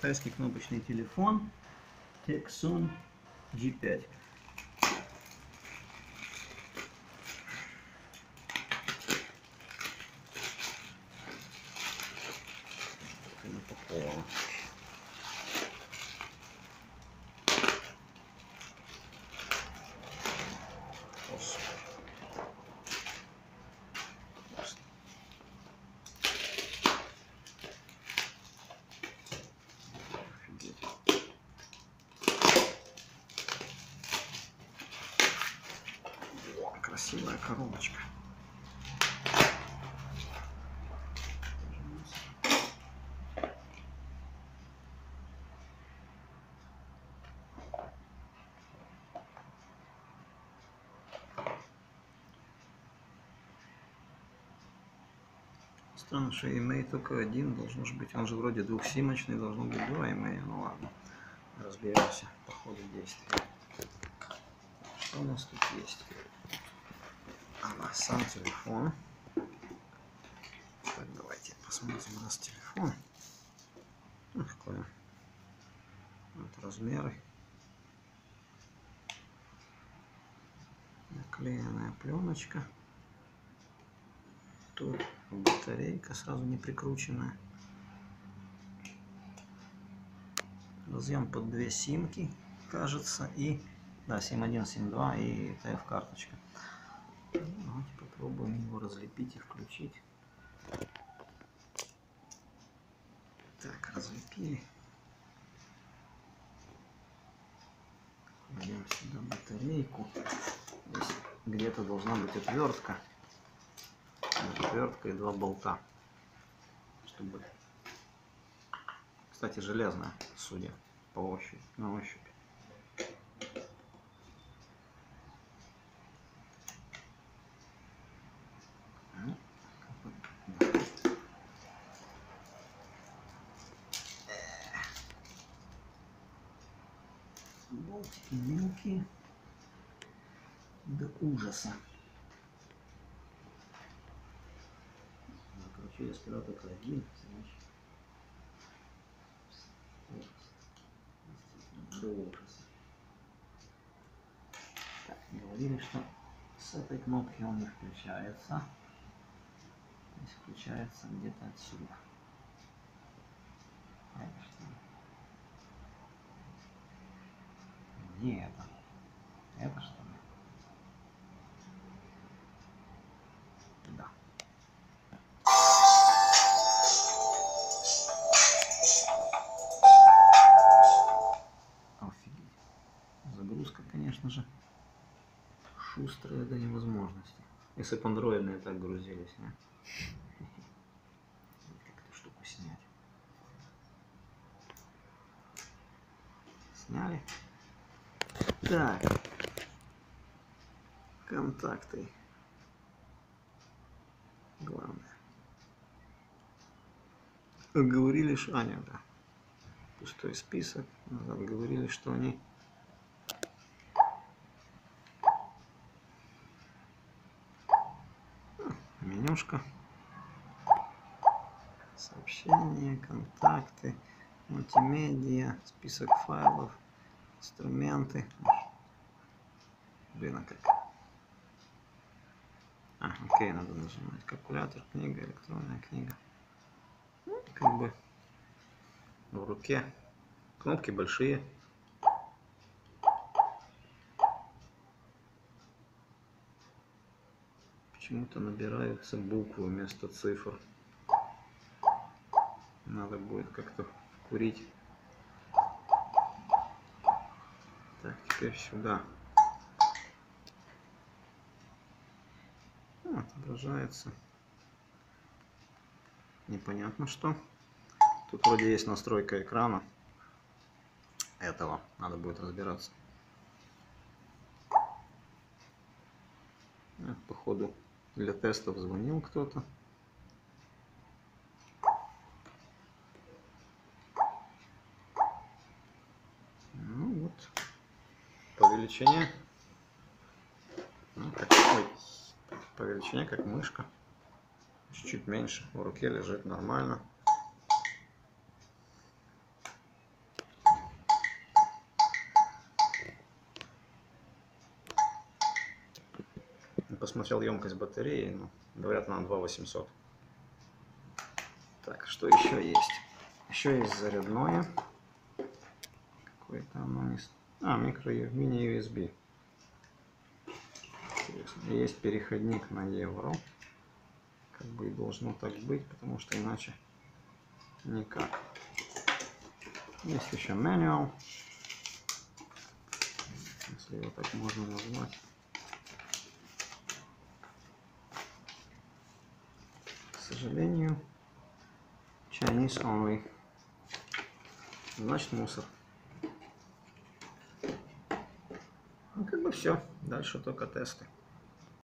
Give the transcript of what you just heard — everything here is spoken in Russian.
Китайский кнопочный телефон Tecsun G5. Красивая коробочка. Странно, что EMEI только один должен же быть. Он же вроде двухсимочный, должно быть 2 EMEI. Ну ладно, разберемся по ходу действия. Что у нас тут есть? Сам телефон. Так, давайте посмотрим у нас телефон. Какой он. Вот размеры. Наклеенная пленочка. Тут батарейка сразу не прикрученная. Разъем под 2 симки, кажется, и да, сим-1, сим-2 и TF карточка. Давайте попробуем его разлепить и включить. Так, разлепили. Кладем сюда батарейку. Здесь где-то должна быть отвертка. Отвертка и 2 болта. Чтобы... Кстати, железная, судя по ощупи, на ощупь. Болтики мелкие до ужаса. Закрутили сперва только один, до ужаса. Так, говорили, что с этой кнопки он не включается. Здесь включается где-то отсюда. Это что? Не это. Это что ли? Да. Офигеть. Загрузка, конечно же, шустрая до невозможности. Если бы андроидные так грузились, а? Как эту штуку снять? Сняли. Так. Контакты. Главное. Говорили, что... А, нет, да. Пустой список. Назад говорили, что они... Менюшка. Сообщения, контакты, мультимедиа, список файлов, инструменты. Блин, а как? Окей, надо нажимать. Калькулятор, книга, электронная книга. Как бы в руке. Кнопки большие. Почему-то набираются буквы вместо цифр. Надо будет как-то вкурить. Так, теперь сюда. Отображается. Непонятно что. Тут вроде есть настройка экрана. Этого надо будет разбираться. Походу для тестов звонил кто-то. Ну вот. По величине. Ну, по величине как мышка. Чуть-чуть меньше. В руке лежит нормально. посмотрел емкость батареи, ну, говорят, на 2800. Так, что еще есть? Еще есть зарядное. Какое-то оно не... мини-USB. Есть переходник на евро. Как бы и должно так быть, потому что иначе никак. Есть еще manual, если его так можно назвать. К сожалению, Chinese only. Значит, мусор. Ну, как бы все. Дальше только тесты.